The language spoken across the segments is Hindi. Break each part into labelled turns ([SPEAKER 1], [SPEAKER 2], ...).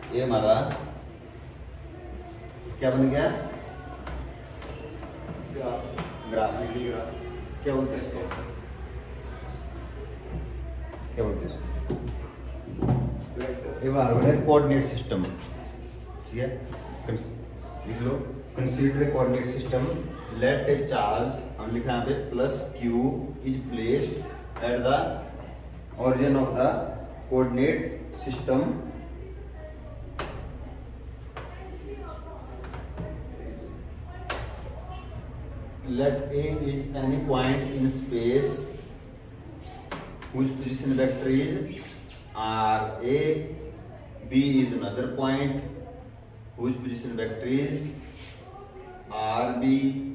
[SPEAKER 1] ये हमारा क्या बन गया? ग्राफ। क्या बोलते हैं इसको? क्या बोलते हैं इसको? ये हमारा कोऑर्डिनेट सिस्टम। ठीक है, लिख लो। Consider coordinate system, let a charge, हम लिखा यहाँ पे plus Q is placed at the origin of the coordinate system let A is any point in space whose position vector is RA, B is another point whose position vector is RB,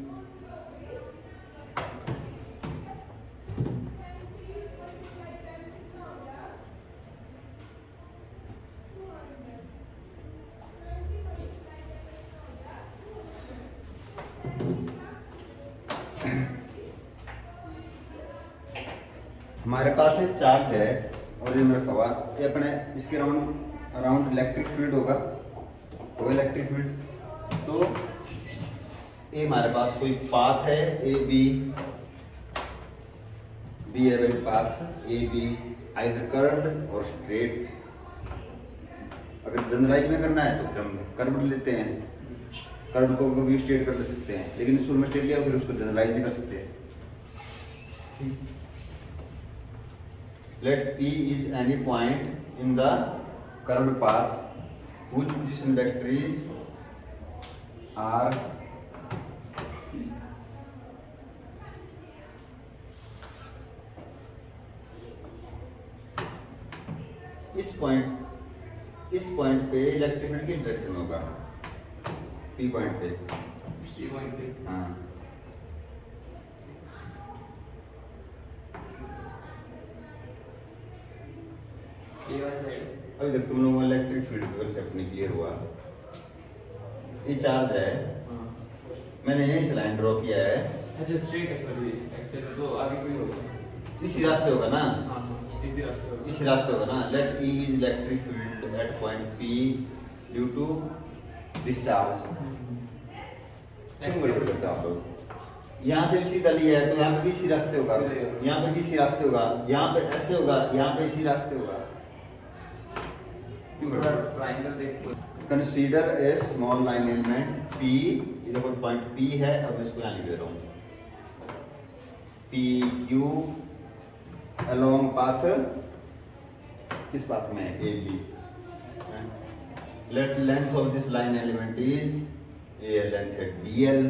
[SPEAKER 1] हमारे पास एक चार्ज है और ये रखा हुआ, ये अपने इसके अराउंड इलेक्ट्रिक फील्ड होगा, वो इलेक्ट्रिक फील्ड। तो ये हमारे पास कोई पाथ है ए बी है भाई path A B, either curved और स्ट्रेट। अगर जनरलाइज में करना है तो फिर हम कर्व्ड लेते हैं, कर्व्ड को कभी स्ट्रेट कर ले सकते हैं, लेकिन शुरू में स्ट्रेट लिया फिर उसको जनरलाइज नहीं कर सकते। Let P is any point in the curved path whose position vector is R, इस पॉइंट पे इलेक्ट्रिक फील्ड किस डायरेक्शन में होगा? P पॉइंट पे। हाँ, अभी तक तुम लोगों को इलेक्ट्रिक फील्ड का कंसेप्ट नहीं क्लियर हुआ। ये चार्ज है, मैंने यहीं से लाइन ड्रॉ किया है।
[SPEAKER 2] अच्छा स्ट्रेट है, सॉरी एक्चुअली तो आगे कोई होगा,
[SPEAKER 1] इसी रास्ते होगा ना?
[SPEAKER 2] हाँ इसी रास्ते होगा,
[SPEAKER 1] इसी रास्ते होगा ना। Let E is electric field at point P due to this charge. आप लोग यहाँ से भी सीधा लिया है तो यहाँ पे भी इसी रास्ते होगा, यहाँ पे भी इसी रास्ते होगा, यहाँ पे ऐसे होगा, यहाँ पे इसी रास्ते होगा।
[SPEAKER 2] ट्रायंगल देखो।
[SPEAKER 1] Consider a small line element P, इधर कोई पॉइंट P है, अब मैं इसको यहाँ लिख दे रहा हूँ PQ अलोंग पाथ, किस पाथ में? AB। Let length of this line element is, ये लेंथ है DL।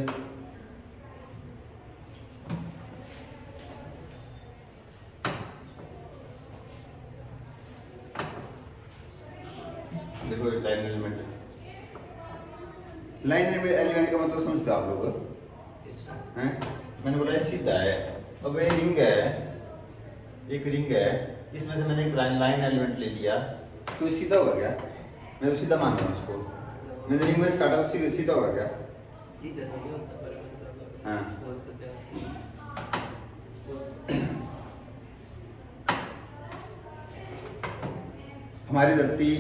[SPEAKER 1] देखो लाइन एलिमेंट का मतलब समझते हो आप लोग हैं? मैंने बोला ये सीधा है, अब ये रिंग है, एक रिंग है, इसमें से मैंने एक लाइन एलिमेंट ले लिया तो ये सीधा होगा क्या? मैं तो सीधा मान रहा हूँ इसको, मैंने रिंग में काटा तो सीधा होगा क्या?
[SPEAKER 2] सीधा तो नहीं होता पर मतलब
[SPEAKER 1] हाँ, हमारी धरती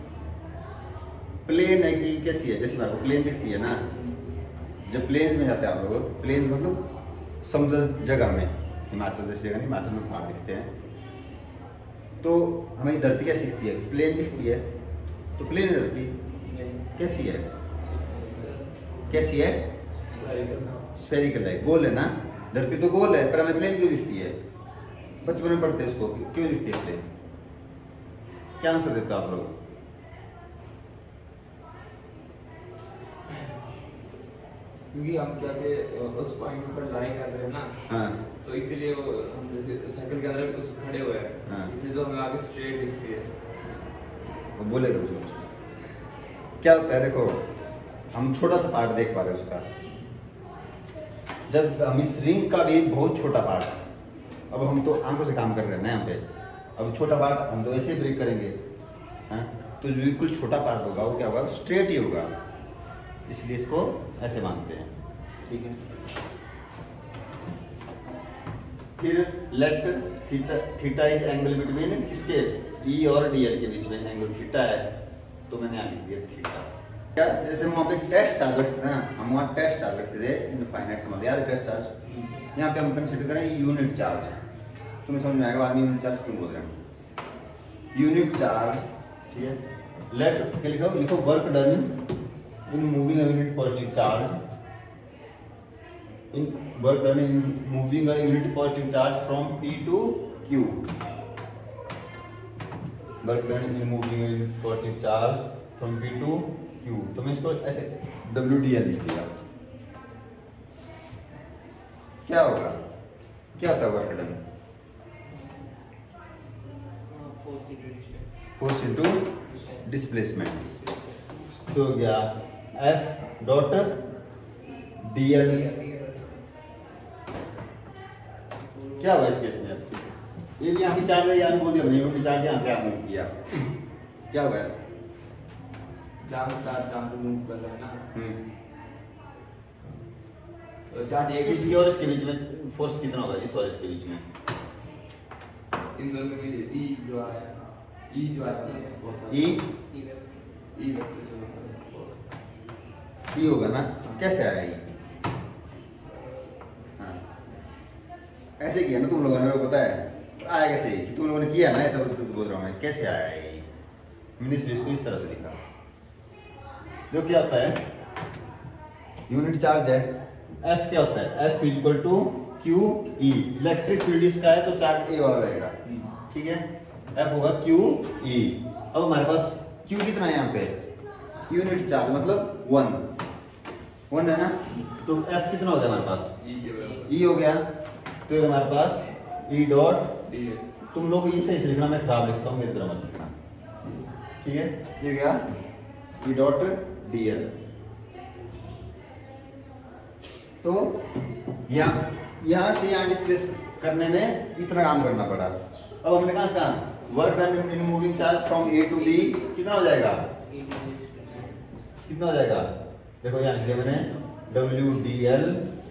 [SPEAKER 1] प्लेन है कि कैसी है? जैसे मेरे को प्लेन दिखती है ना, जब प्लेन्स में जाते हैं आप लोग, प्लेन्स मतलब समतल जगह में, हिमाचल जैसी जगह नहीं, हिमाचल में पहाड़ दिखते हैं, तो हमें धरती कैसी दिखती है? प्लेन दिखती है। तो प्लेन धरती कैसी है? कैसी है? स्फेरिकल है, गोल है ना। धरती तो गोल है पर हमें प्लेन क्यों दिखती है? बचपन में पढ़ते हैं इसको, क्यों दिखती है प्लेन? क्या आंसर देते हो आप लोग?
[SPEAKER 2] क्योंकि हम जाके उस पॉइंट पर लाई कर रहे हैं ना,
[SPEAKER 1] हाँ,
[SPEAKER 2] तो इसीलिए वो हम जैसे सर्कल के अंदर खड़े हुए हैं,
[SPEAKER 1] हाँ,
[SPEAKER 2] इसलिए तो हमें आगे स्ट्रेट दिखती है।
[SPEAKER 1] वो बोलेगा क्या होता है? देखो हम छोटा सा पार्ट देख पा रहे हैं उसका, जब हम इस रिंग का भी बहुत छोटा पार्ट, अब हम तो आंखों से काम कर रहे हैं ना यहाँ पे, अब छोटा पार्ट हम तो ऐसे ब्रेक करेंगे, हाँ, तो जो बिल्कुल छोटा पार्ट होगा वो क्या होगा? स्ट्रेट ही होगा, इसलिए इसको ऐसे मानते हैं। ठीक है, फिर let theta is angle between किसके? E और DL के बीच में एंगल थीटा है। तो मैंने यहाँ लिख दिया थीटा। क्या जैसे हम वहाँ पे टेस्ट चार्ज रखते थे ना, हम वहाँ टेस्ट चार्ज रखते थे इनफाइनाइट समझ याद टेस्ट चार्ज। यहाँ पे हम कंसिडर करें यूनिट चार्ज, तुम्हें समझ में आएगा बाद में यूनिट चार्ज क्यों बोल रहे हैं। यूनिट चार्ज, ठीक है। लेट क्या लिखो, लिखो work done in moving unit positive charge, इन work done in moving unit positive charge from P to Q, work done in moving unit positive charge from P to Q। तो मैं इसको ऐसे WDL लिख दिया। क्या होगा, क्या होता है work done? Force into displacement. तो हो गया F डॉट DL। क्या हुआ इस केस में? ये भी यहाँ की चार्ज है, यहाँ बोल दिया मैंने, यूनिट चार्ज यहाँ से आप मूव किया, क्या हुआ?
[SPEAKER 2] चार्ज मूव कर रहा है ना, तो चार्ज एक
[SPEAKER 1] इसकी और इसके बीच में फोर्स कितना होगा, इस और इसके बीच में?
[SPEAKER 2] इन दोनों के बीच E जो है
[SPEAKER 1] E होगा ना। कैसे आया ये? हाँ ऐसे किया ना तुम लोगों ने, मेरे को पता है आया कैसे, कि तुम लोगों ने किया ना, तब तो बोल रहा हूँ मैं कैसे आया ये। मैंने इसको इस तरह से लिखा, जो क्या होता है यूनिट चार्ज है, F क्या होता है, F equal to QE। Electric field इसका है तो चार्ज A वाला रहेगा, ठीक है। F होगा QE। अब हमारे पास Q कितना है यहाँ पे, यूनिट चार्ज मतलब 1 है ना, तो F कितना हो गया हमारे पास, E हो गया। तो हमारे पास E डॉट, तुम लोग ये सही से लिखना, मैं खराब लिखता हूँ, मेरी तरह मत लिखना, ठीक है। ये गया E डॉट DL। तो यहाँ से यहाँ डिस्प्लेस करने में इतना काम करना पड़ा। अब हमने कहा इसका work done in moving charge from A to B कितना हो जाएगा, कितना हो जाएगा? देखो यहाँ लिखा मैंने WDL।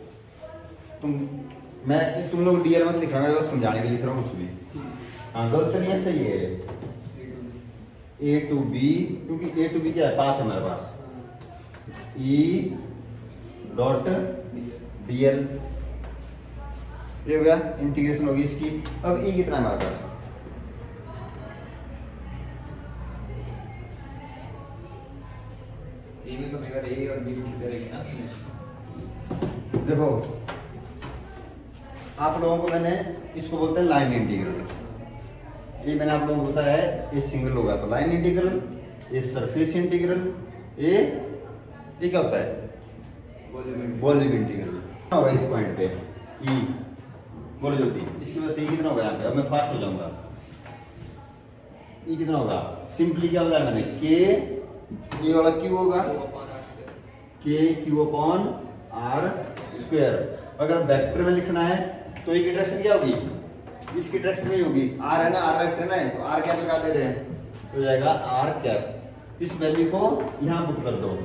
[SPEAKER 1] तुम लोग DL मत लिख रहा, मैं बस समझाने के लिए लिख रहा हूँ कुछ भी। हाँ गलत नहीं है, सही है। A to B, क्योंकि A to B क्या है, पाथ है हमारे पास। E डॉट DL, ये हो गया, इंटीग्रेशन होगी इसकी। अब E कितना है हमारे पास,
[SPEAKER 2] में तो फिगर A और B की करेगी ना।
[SPEAKER 1] देखो आप लोगों को मैंने इसको बोलते हैं लाइन इंटीग्रल। ये मैंने आप लोगों को बताया है, ये सिंगल होगा तो लाइन इंटीग्रल, ये सरफेस इंटीग्रल, ये क्या होता है, वॉल्यूम इंटीग्रल होगा। इस पॉइंट पे E बोलो जल्दी, इसकी वजह से E कितना होगा यहाँ पे, अब मैं फास्ट हो जाऊंगा। E कितना होगा, सिंपली क्या बताया मैंने, K ये वाला Q होगा, KQ/R²। अगर वेक्टर में लिखना है तो ये की डायरेक्शन क्या होगी, इसकी डायरेक्शन में होगी, R है ना, R वेक्टर है तो R कैप लगा दे रहे हैं, तो जाएगा R कैप। इस वैल्यू को यहां पुट कर दो।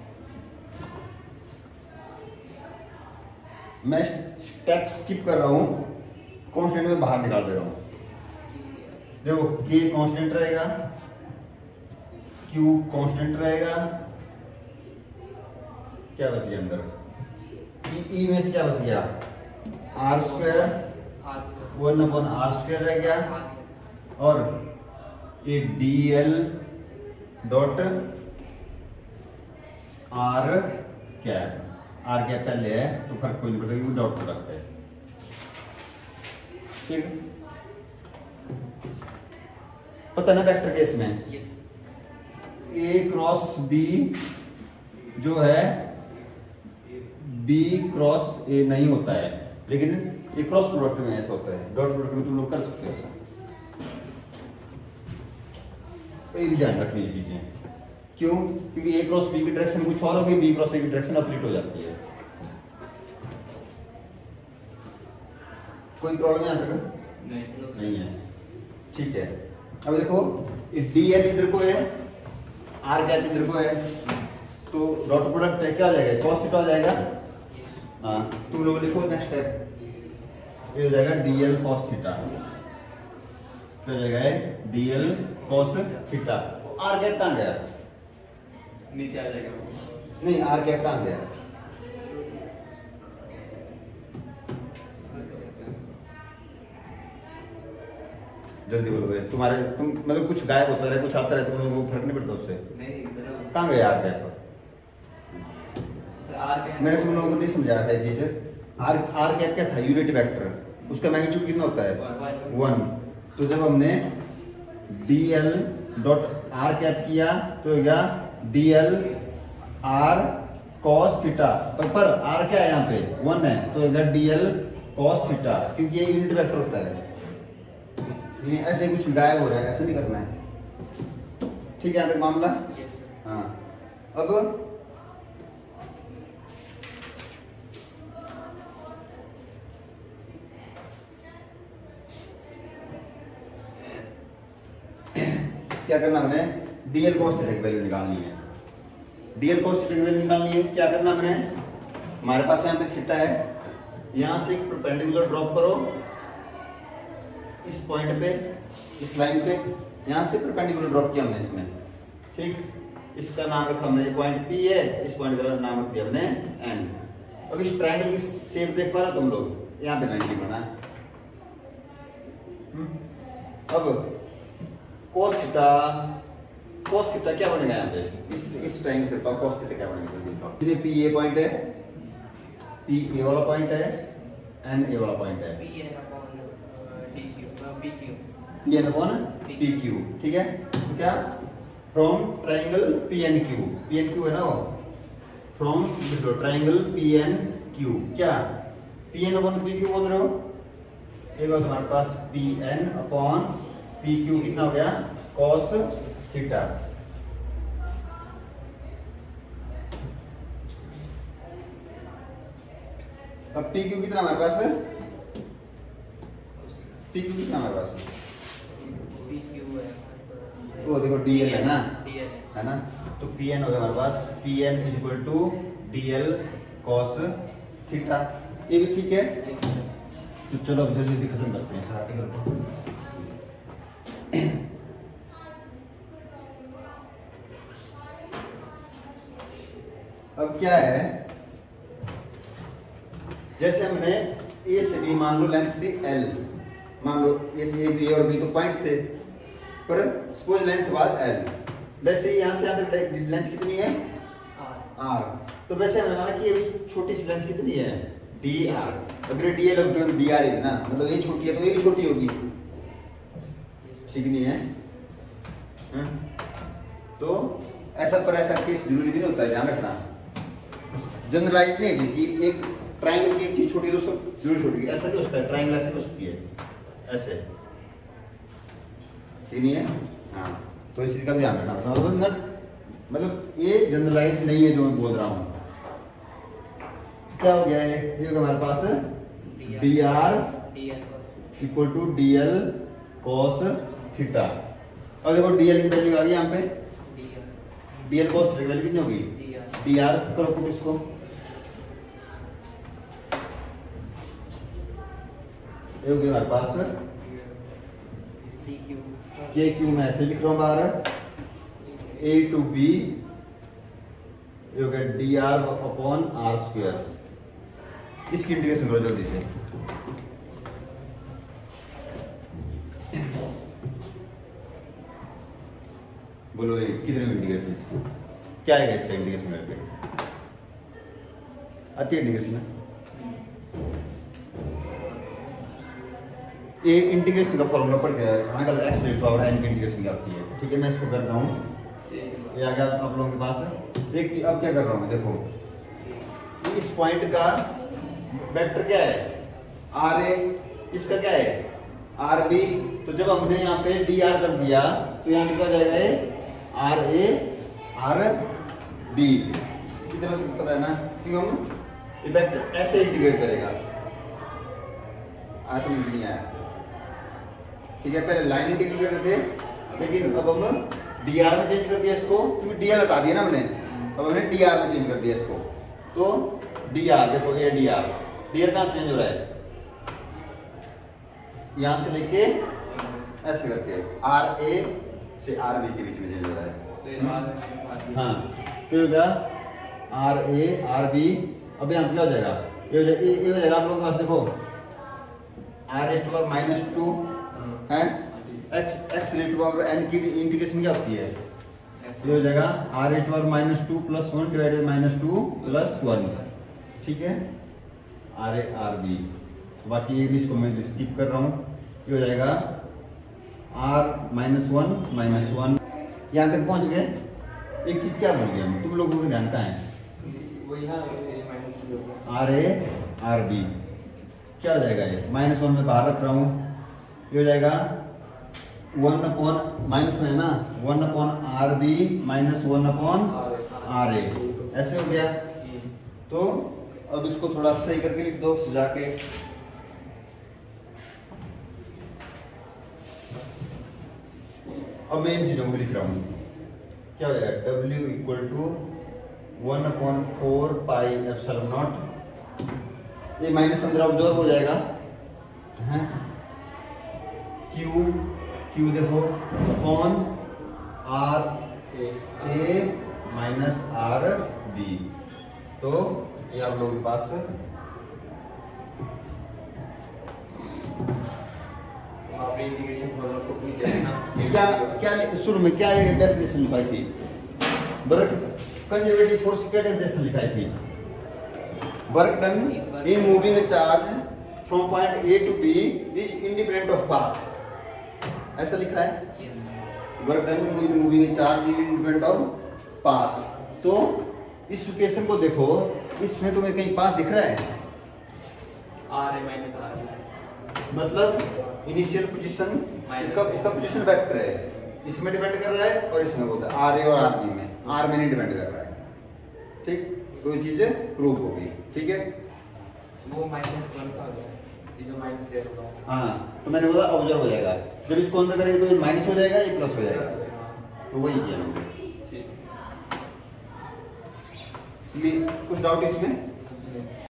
[SPEAKER 1] मैं स्टेप स्किप कर रहा हूं, कांस्टेंट में बाहर निकाल दे रहा हूं। देखो K कांस्टेंट रहेगा, Q कांस्टेंट रहेगा, क्या बच गया अंदर, E में से क्या बच गया, R² 1/R² रह गया, और ये DL dot R cap. R cap पहले है तो फर्क कोई नहीं पड़ता क्योंकि डॉट प्रोडक्ट है, ठीक। पता ना वेक्टर केस में A क्रॉस B जो है B क्रॉस A नहीं होता है, लेकिन ये क्रॉस प्रोडक्ट में ऐसा होता है, डॉट प्रोडक्ट में तुम लोग कर सकते हो ऐसा। ये भी ध्यान रखनी चीजें, क्यों, क्योंकि A क्रॉस B की डायरेक्शन कुछ और होगी, B क्रॉस A की डायरेक्शन अपोजिट हो जाती है। कोई प्रॉब्लम यहाँ तक नहीं है, ठीक है। अब देखो DL इधर को है, R कैप इधर को है, तो डॉट प्रोडक्ट क्या हो जाएगा, cos थीटा हो जाएगा। हाँ तुम लोग लिखो नेक्स्ट स्टेप, ये हो जाएगा DL cos थीटा, क्या हो जाएगा DL cos theta. R cap कहाँ गया,
[SPEAKER 2] नीचे आ जाएगा वो।
[SPEAKER 1] नहीं आर कैप कहाँ गया? जल्दी बोलो भाई, तुम्हारे तुम मतलब कुछ गायब होता रहे, कुछ आता रहे, तुम लोगों को फर्क नहीं पड़ता उससे?
[SPEAKER 2] नहीं इधर
[SPEAKER 1] कहाँ गया आर कैप? मैंने तुम लोगों को नहीं समझाया था ये चीज। आर कैप क्या था? यूनिट वेक्टर, उसका मैग्नीट्यूड कितना होता है? 1। तो जब हमने dl डॉट आर कैप किया तो हो गया dl r cos थीटा, पर r क्या है यहाँ पे? 1 है, तो हो गया dl cos थीटा, क्योंकि ये यूनिट वेक्टर होता है। ये ऐसे कुछ गायब हो रहा है, ऐसे नहीं करना है, ठीक है? यहाँ तक मामला। हाँ, अब क्या करना हमने? dl cos थीटा की वैल्यू निकालनी है। dl cos थीटा की वैल्यू निकालनी है, क्या करना हमने? हमारे पास यहाँ पे थीटा है, यहाँ से एक परपेंडिकुलर ड्रॉप करो इस पॉइंट पे, इस लाइन पे, यहाँ से परपेंडिकुलर ड्रॉप किया हमने इसमें, ठीक? इसका नाम रखा हमने, पॉइंट P है, इस पॉइंट का नाम रख दिया हमने N। अब इस ट्रायंगल की शेप देख पा रहे हो तुम लोग? यहाँ पे 90 बना। अब cos थीटा क्या बनेगा यहाँ पे? इस ट्रायंगल से cos थीटा क्या बनेगा? इसलिए P ये पॉइंट है, P ये वाला पॉइंट है, N ये वाला पॉइंट है, Pn अपॉन PQ, ठीक है? तो क्या? फ्रॉम ट्रायंगल PNQ है ना वो, फ्रॉम ट्रायंगल PNQ, क्या Pn अपॉन PQ बोल रहे हो? एक बार तुम्हारे पास Pn अपॉन PQ कितना हो गया? cos theta. अब PQ कितना हमारे पास है? PQ कितना हमारे पास है? वो देखो DL है ना, है ना? तो Pn हो गया हमारे पास, Pn equal to DL cos theta. ये भी ठीक है। तो चलो अब जल्दी जल्दी खत्म करते हैं इस आर्टिकल को। अब क्या है, जैसे हमने ए से बी, मान लो लेंथ थी L, मान लो ए से A, B और B तो पॉइंट थे, पर सपोज लेंथ वाज L। वैसे यहाँ से यहाँ तक लेंथ कितनी है? R। तो वैसे हमने माना कि ये भी छोटी सी लेंथ कितनी है? dr। अगर dl और dr है ना, मतलब ये छोटी है तो ये भी छोटी होगी, ठीक नहीं है? तो ऐसा पर ऐसा केस जरूरी भी नहीं होता है, ध्यान रखना। जनरलाइज नहीं है कि एक ट्रायंगल की एक चीज छोटी है तो सब जरूर छोटी है, ऐसा नहीं हो सकता है। ट्रायंगल ऐसे हो सकती है, ऐसे, ठीक नहीं है? हाँ, तो इस चीज का ध्यान रखना। मतलब ये जनरलाइज नहीं है जो मैं बोल रहा हूँ। क्या हो गया है? ये होगा हमारे पास dr equal to dl cos theta. और देखो dl की वैल्यू आ गई यहाँ पे, dl cos थीटा की वैल्यू कितनी होगी? dr करो पुट इसको, ये होगी हमारे पास KQ में ऐसे लिख रहा हूँ बाहर, A to B ये हो गया dr अपॉन r स्क्वायर। इसकी इंटीग्रेशन करो जल्दी से। बोलो ये कितने इंटीग्रेशन इसकी क्या आएगा? इसका इंटीग्रेशन करके आती है इंटीग्रेशन में, ये इंटीग्रेशन का फॉर्मूला पड़ गया है, x raise to power n की इंटीग्रेशन की आती है, ठीक है? मैं इसको कर रहा हूँ, ये आ गया आप लोगों के पास। एक चीज अब क्या कर रहा हूँ, देखो इस पॉइंट का वेक्टर क्या है? RA, इसका क्या है? RB। तो जब हमने यहाँ पे dr कर दिया तो यहाँ पे क्या हो जाएगा? ये RA RB कितना पता है ना, क्यों हम ये वेक्टर ऐसे इंटीग्रेट करेगा। आज समझ नहीं आया, ठीक है? पहले लाइन इंटीग्रेट कर रहे थे, लेकिन अब हम dr में चेंज कर दिया इसको, क्योंकि dl हटा दिया ना हमने, अब हमने dr में चेंज कर दिया इसको। तो dr देखो, ये dr कहां से चेंज हो रहा है? यहां से लेके ऐसे करके RA से RB के बीच में चेंज हो रहा है। हाँ, तो हो गया आर ए आर बी। अब यहाँ क्या हो जाएगा, ये हो जाएगा आप लोगों के पास देखो आर रेज़ टू पावर -2 है, X raise to power n की इंटीग्रेशन क्या होती है, ये हो जाएगा R raise to power -2 + 1 divided by -2 + 1। ठीक है, आर ए आर बी। बाकी ये भी इसको मैं स्किप कर रहा हूँ। ये हो जाएगा r -1 यहाँ तक पहुँच गए। एक चीज़ क्या भूल गए हम, तुम लोगों का ध्यान कहाँ है,
[SPEAKER 2] वही ना -2
[SPEAKER 1] आर ए आर बी क्या हो जाएगा, ये -1 में बाहर रख रहा हूँ। ये हो जाएगा 1 माइनस में है ना 1/RB - 1/RA ऐसे हो गया। तो अब इसको थोड़ा सही करके लिख दो सजा के। अब मैं इन चीजों को लिख रहा हूँ, क्या हो जाएगा W = 1/4 πε0। ये माइनस अंदर ऑब्जर्व हो जाएगा है। Q देखो upon R A - R B। तो ये आप लोगों के पास
[SPEAKER 2] इंटीग्रेशन फॉर्मूला को भी देखना।
[SPEAKER 1] क्या शुरू में क्या डेफिनेशन लिखाई थी, वर्क कंजर्वेटिव फोर्स की क्या डेफिनेशन लिखाई थी, work done in moving a charge from point A to B is independent of path, ऐसा लिखा है। Work done in moving a charge is independent of path. तो इस इक्वेशन को देखो, इसमें तुम्हें कहीं पाथ दिख रहा है,
[SPEAKER 2] RA - RB
[SPEAKER 1] मतलब इनिशियल पोजीशन इसका पोजीशन वेक्टर है, इसमें डिपेंड कर रहा है और इसमें बोलता है आर ए और आर बी में, आर में नहीं डिपेंड कर रहा है। ठीक, तो ये चीजें प्रूव होगी। ठीक है,
[SPEAKER 2] वो -1 का हो गया, ये जो माइनस दे रहा हूं।
[SPEAKER 1] हाँ तो मैंने बोला ऑब्जर्व हो जाएगा, जब इसको अंदर करेंगे तो ये माइनस हो जाएगा, ये प्लस हो जाएगा। तो वही किया मैंने। कुछ डाउट इसमें?